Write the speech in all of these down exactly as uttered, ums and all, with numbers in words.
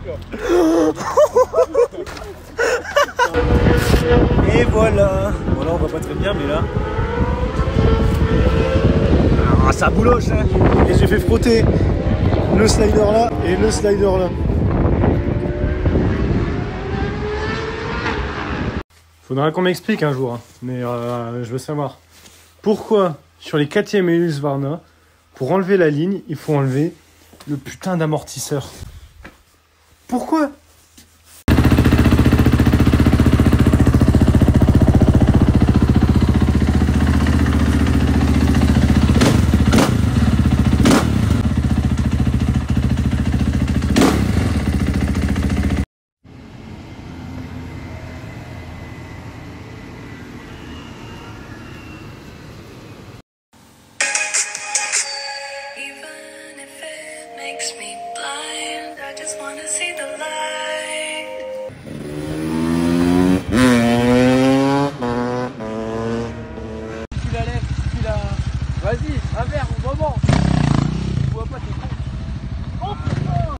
Et voilà. Bon là on va pas très bien mais là. Ah ça bouloche hein. Et j'ai fait frotter le slider là et le slider là. Faudra qu'on m'explique un jour, hein. Mais euh, je veux savoir pourquoi sur les K T M et Husqvarna, pour enlever la ligne, il faut enlever le putain d'amortisseur. Pourquoi ? Vas-y, un verre, au moment. Je vois pas tes cons. Oh putain.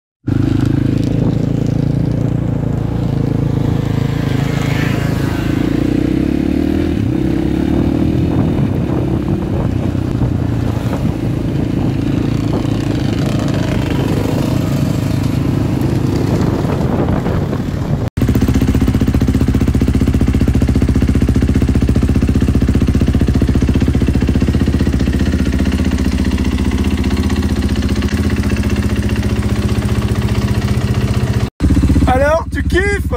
Alors, tu kiffes?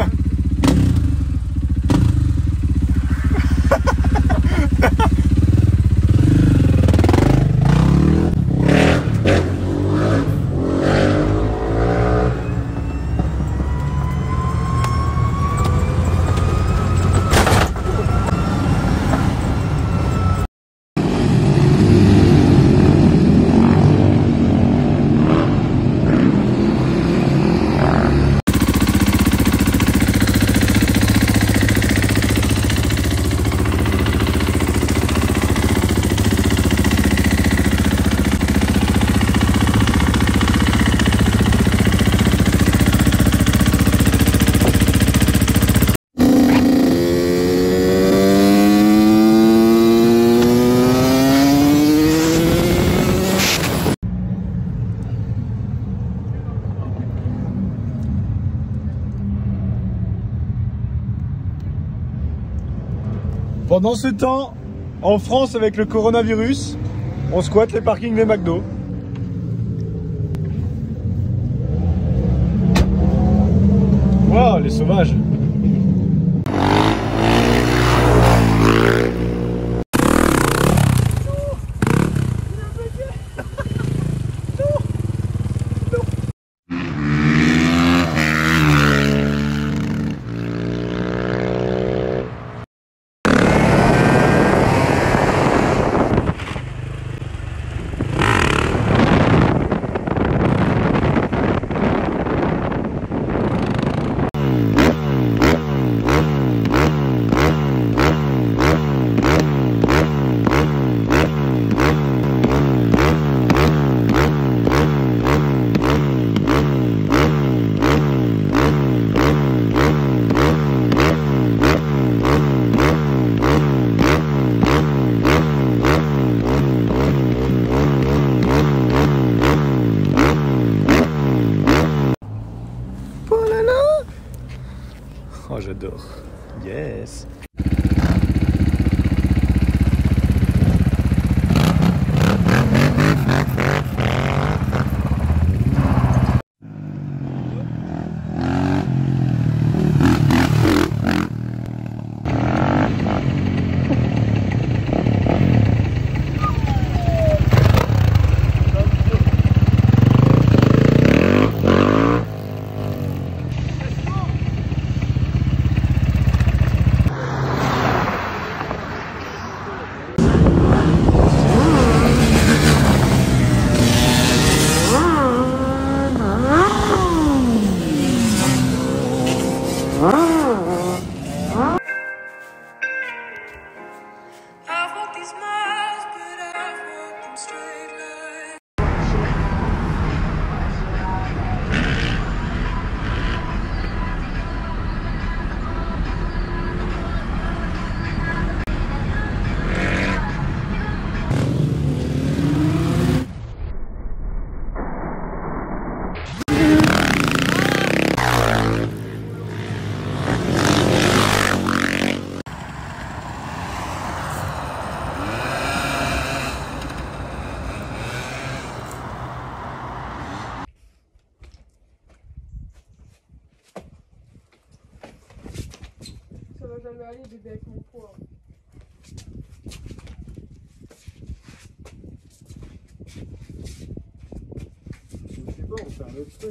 Pendant ce temps, en France avec le coronavirus, on squatte les parkings des McDo. Waouh, les sauvages! Oh, j'adore. Yes. aller bébé avec mon poids. Je sais pas, on fait un autre truc.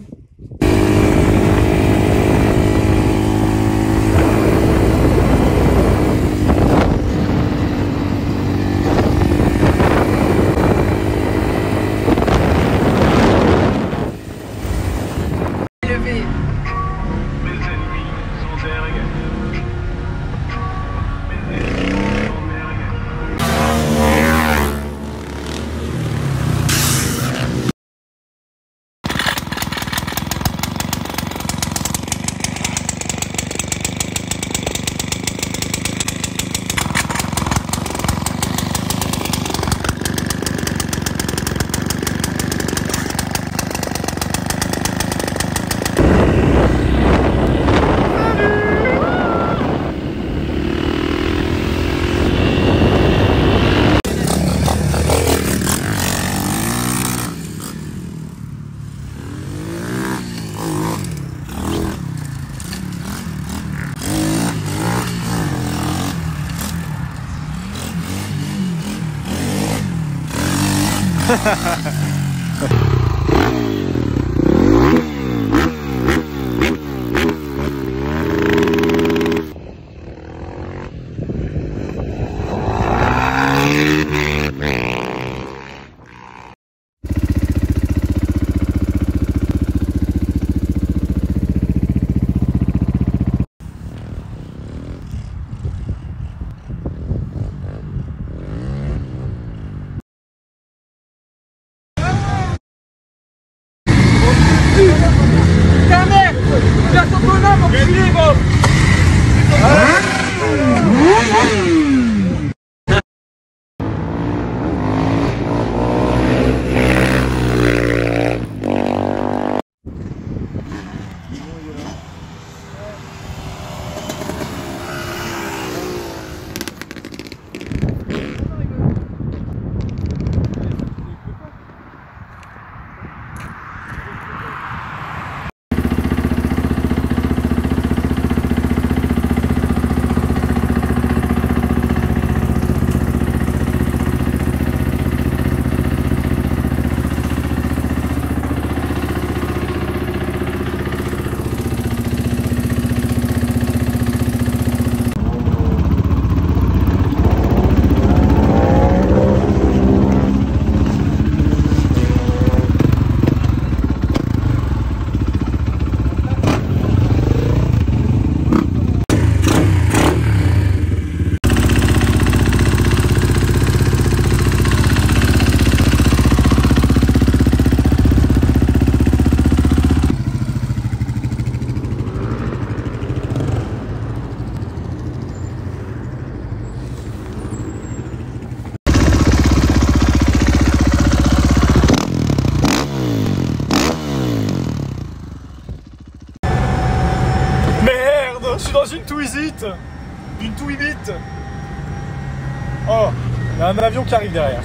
Ta mère! Tu as ton bonhomme, enculé, Bob! Merde, je suis dans une Twizy-It. Une Twizy-It. Oh, il y a un avion qui arrive derrière.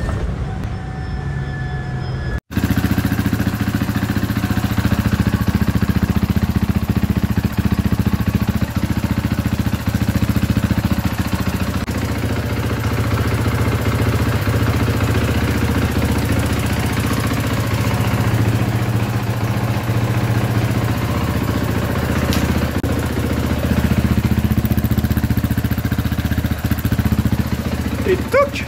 Et toc!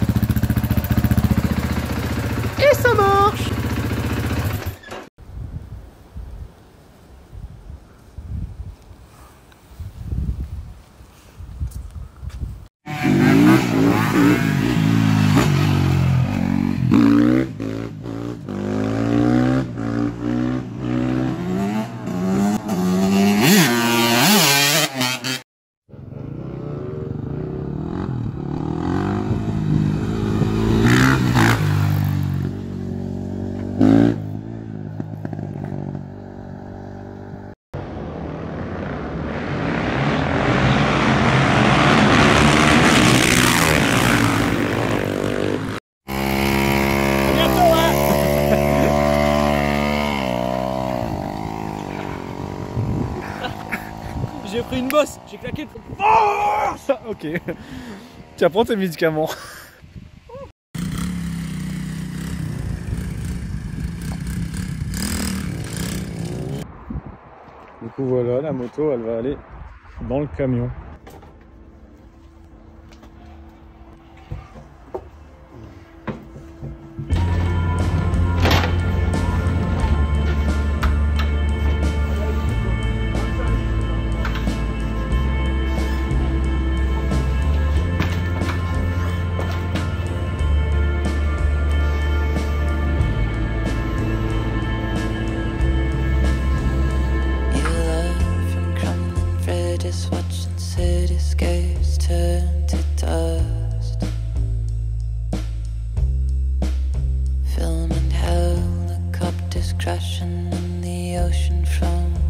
Et ça marche! j'ai pris une bosse, j'ai claqué. Oh ok. Tiens, prends tes médicaments. Du coup voilà, la moto elle va aller dans le camion. Watching cityscapes turn to dust, filming helicopters crashing in the ocean from